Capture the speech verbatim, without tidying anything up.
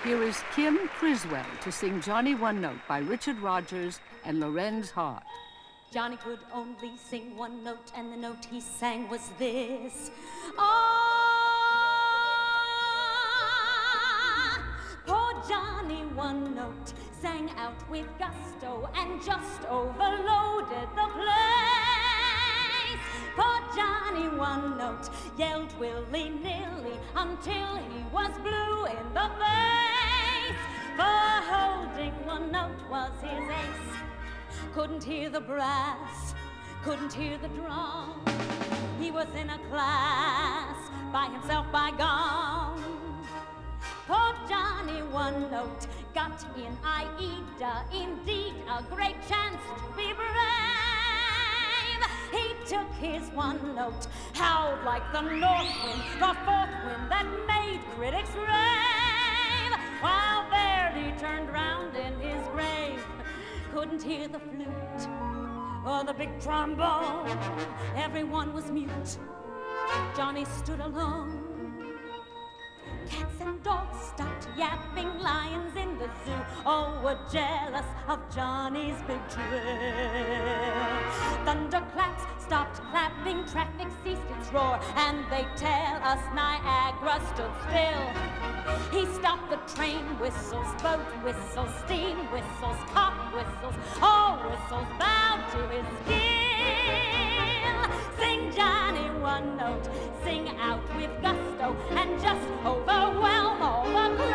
Here is Kim Criswell to sing Johnny One Note by Richard Rodgers and Lorenz Hart. Johnny could only sing one note, and the note he sang was this. Ah, poor Johnny One Note sang out with gusto and just overloaded the place. Poor Johnny One Note yelled willy-nilly until he was blue in the face. For holding one note was his ace. Couldn't hear the brass, couldn't hear the drum. He was in a class by himself, by gone. Poor Johnny One Note got in Aida, indeed a great chance to be brave. He took his one note, howled like the north wind, the fourth wind that made critics rave. While Verdi turned round in his grave, couldn't hear the flute or the big trombone. Everyone was mute. Johnny stood alone. Cats and dogs stopped yapping, lions in the zoo all were jealous of Johnny's big trill. Thunderclaps stopped clapping, traffic ceased its roar, and they tell us Niagara stood still. He stopped the train whistles, boat whistles, steam whistles, cop whistles, all whistles bowed to his skill. Sing Johnny One Note, sing out with gusto, and just overwhelm all the crowd.